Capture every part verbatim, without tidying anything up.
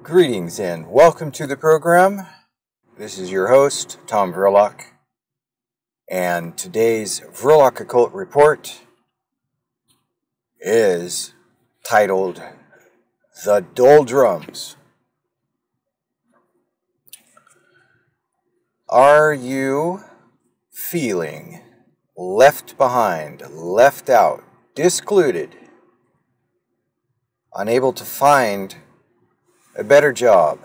Greetings and welcome to the program. This is your host, Tom Vrilock, and today's Vrilock Occult Report is titled The Doldrums. Are you feeling left behind, left out, discluded, unable to find a better job,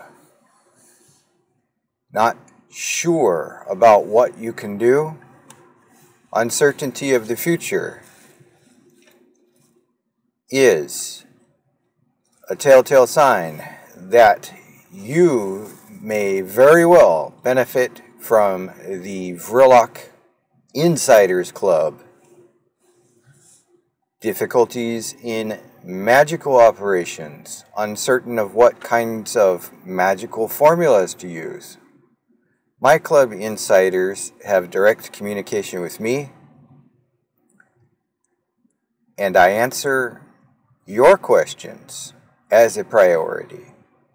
not sure about what you can do, uncertainty of the future is a telltale sign that you may very well benefit from the Vrilock Insiders Club. Difficulties in magical operations, uncertain of what kinds of magical formulas to use. My club insiders have direct communication with me, and I answer your questions as a priority.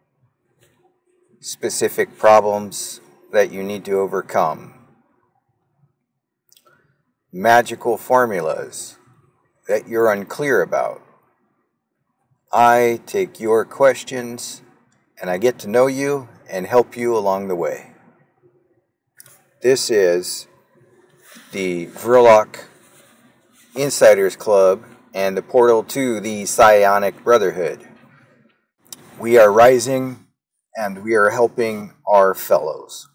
Specific problems that you need to overcome. Magical formulas that you're unclear about. I take your questions and I get to know you and help you along the way. This is the Vrilock Insiders Club and the portal to the Psionic Brotherhood. We are rising and we are helping our fellows.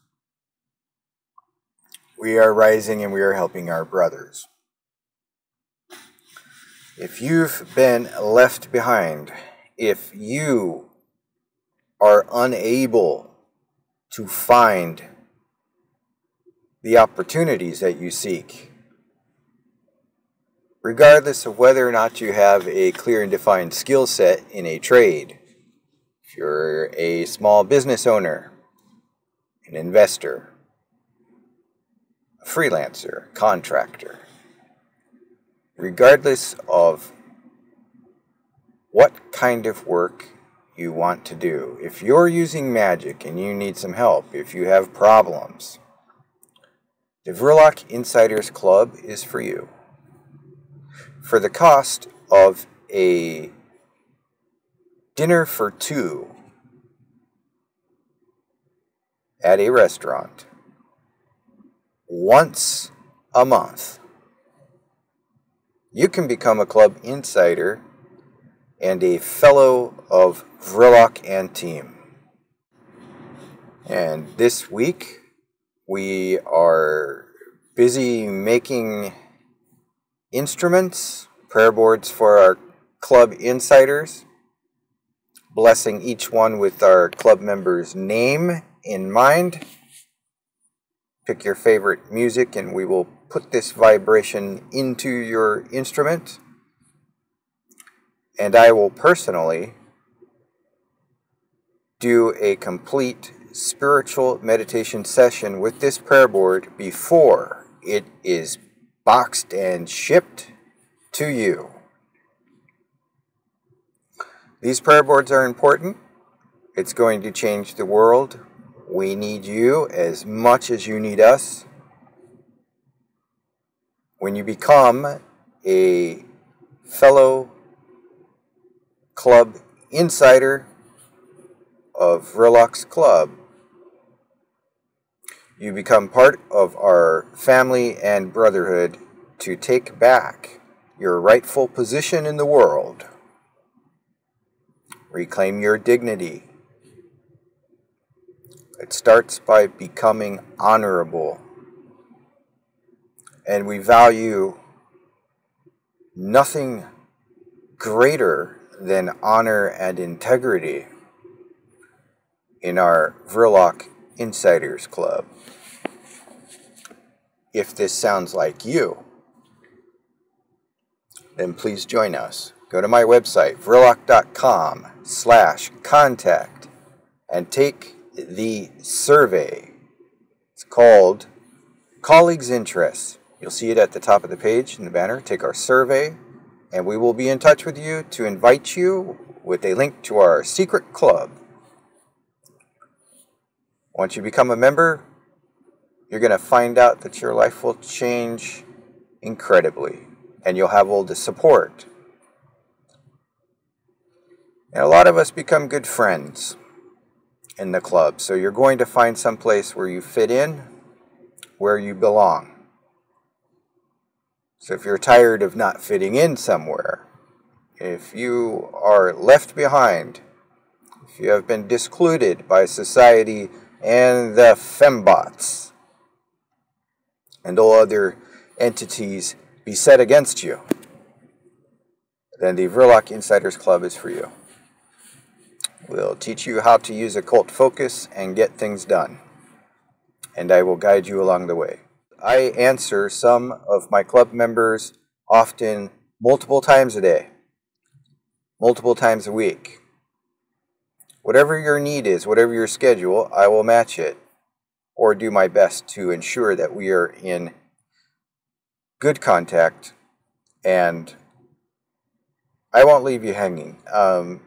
We are rising and we are helping our brothers. If you've been left behind, if you are unable to find the opportunities that you seek, regardless of whether or not you have a clear and defined skill set in a trade, if you're a small business owner, an investor, a freelancer, contractor, regardless of what kind of work you want to do, if you're using magic and you need some help, if you have problems, the Vrilock Insiders Club is for you. For the cost of a dinner for two at a restaurant once a month, you can become a club insider and a fellow of Vrilock and team. And this week, we are busy making instruments, prayer boards for our club insiders, blessing each one with our club member's name in mind. Pick your favorite music and we will put this vibration into your instrument, and I will personally do a complete spiritual meditation session with this prayer board before it is boxed and shipped to you. These prayer boards are important. It's going to change the world. We need you as much as you need us. When you become a fellow club insider of Vrilock's Club, you become part of our family and brotherhood to take back your rightful position in the world. Reclaim your dignity. It starts by becoming honorable. And we value nothing greater than honor and integrity in our Vrilock Insiders Club. If this sounds like you, then please join us. Go to my website, vrilock dot com slash contact, and take the survey. It's called Colleagues' Interests. You'll see it at the top of the page in the banner. Take our survey, and we will be in touch with you to invite you with a link to our secret club Once you become a member, you're going to find out that your life will change incredibly, and you'll have all the support. And a lot of us become good friends in the club, so you're going to find some place where you fit in, where you belong. So if you're tired of not fitting in somewhere, if you are left behind, if you have been discluded by society and the fembots and all other entities beset against you, then the Vrilock Insiders Club is for you. We'll teach you how to use occult focus and get things done, and I will guide you along the way. I answer some of my club members often multiple times a day, multiple times a week. Whatever your need is, whatever your schedule, I will match it or do my best to ensure that we are in good contact, and I won't leave you hanging. Um,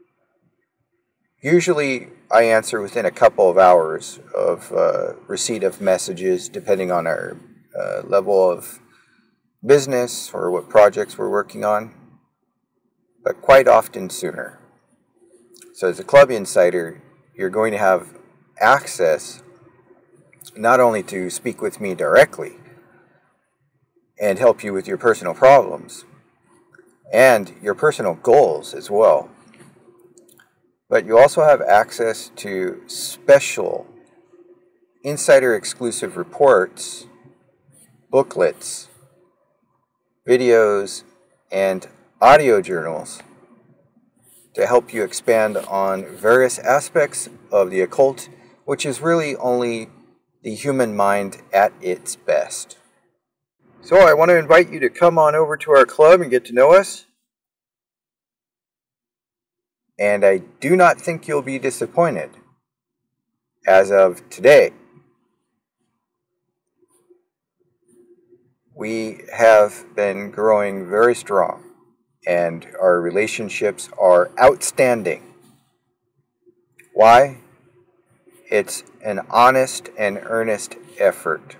usually I answer within a couple of hours of uh, receipt of messages, depending on our uh, level of business or what projects we're working on, but quite often sooner. So as a club insider, you're going to have access not only to speak with me directly and help you with your personal problems and your personal goals as well, but you also have access to special insider exclusive reports, booklets, videos, and audio journals to help you expand on various aspects of the occult, which is really only the human mind at its best. So I want to invite you to come on over to our club and get to know us. And I do not think you'll be disappointed as of today. We have been growing very strong, and our relationships are outstanding. Why? It's an honest and earnest effort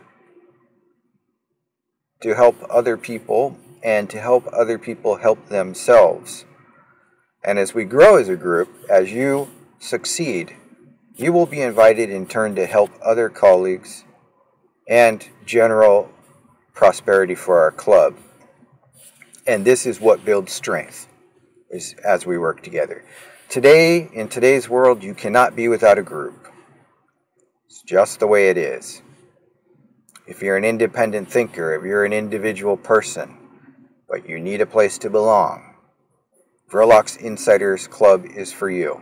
to help other people and to help other people help themselves. And as we grow as a group, as you succeed, you will be invited in turn to help other colleagues and general prosperity for our club. And this is what builds strength, is as we work together. Today, in today's world, you cannot be without a group. It's just the way it is. If you're an independent thinker, if you're an individual person, but you need a place to belong, Vrilock Insiders Club is for you.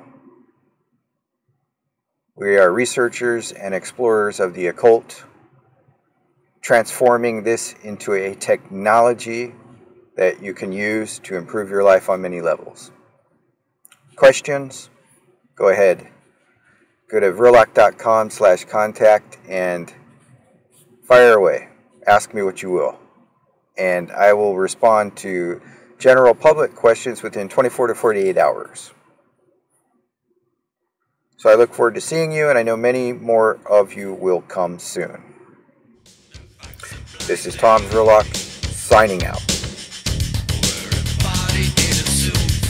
We are researchers and explorers of the occult, transforming this into a technology that you can use to improve your life on many levels. Questions? Go ahead. Go to vrilock dot com slash contact and fire away. Ask me what you will. And I will respond to general public questions within twenty-four to forty-eight hours. So I look forward to seeing you, and I know many more of you will come soon. This is Tom Vrilock, signing out.